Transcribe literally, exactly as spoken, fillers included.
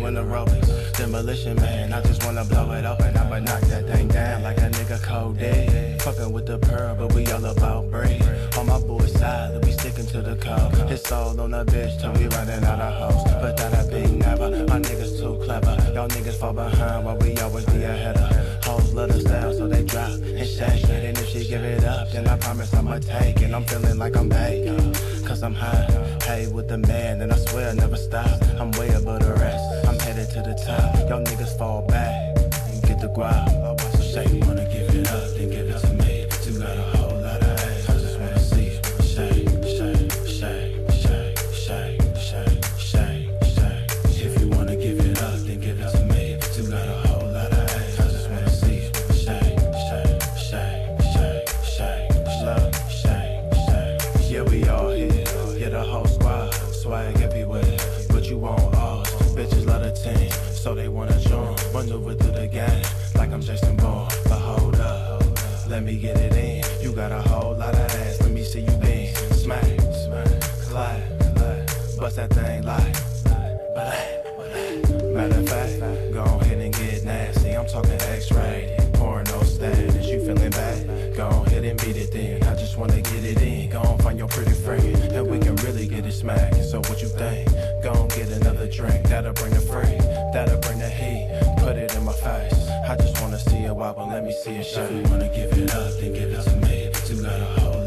doing the aerobics. Demolition man, I just wanna blow it open. I'ma knock that thing down like a nigga cold dead. Fucking with the pearl, but we all about bread. On my boy's side, we sticking to the code. It's all on the bitch till we running out of hoes. But that'll be never. My niggas too clever. Y'all niggas fall behind while we always be ahead of. Hoes love the style, so they drop and shake it. And if she give it up, then I promise I'ma take it. I'm feeling like I'm baking, cause I'm high. Hey, with the man, and I swear I never stop. I'm way above the rest. I'm headed to the top. Y'all niggas fall back and get the guap. So shake, you wanna give it up, then give it to me. You got a whole lot of ass. I just wanna see you shake, shake, shake, shake, shake, shake, shake, shake. If you wanna give it up, then give it to me. You got a whole lot of ass. I just wanna see you shake, shake, shake, shake, shake, shake, shake, shake. Yeah, we all here. Yeah, the whole squad, swag everywhere. But you want all bitches love the team, so they wanna join. Maneuver through the game like I'm Jason Bourne. But hold up, let me get it in. You got a whole lot of ass, let me see you bend. Smack, smack, clap, bust that thing like matter of fact, go ahead and get nasty. I'm talking X-rated, porno status. You feeling bad? Go ahead and beat it then. I just wanna get it in. Go on, find your pretty friend, and we can really get it smacking. So what you think? Go on, get another drink. That'll bring the freak, that'll bring the heat. Put it in my face. I just wanna see it wobble. Let me see it shake. If you wanna give it up, then give it to me. You got a whole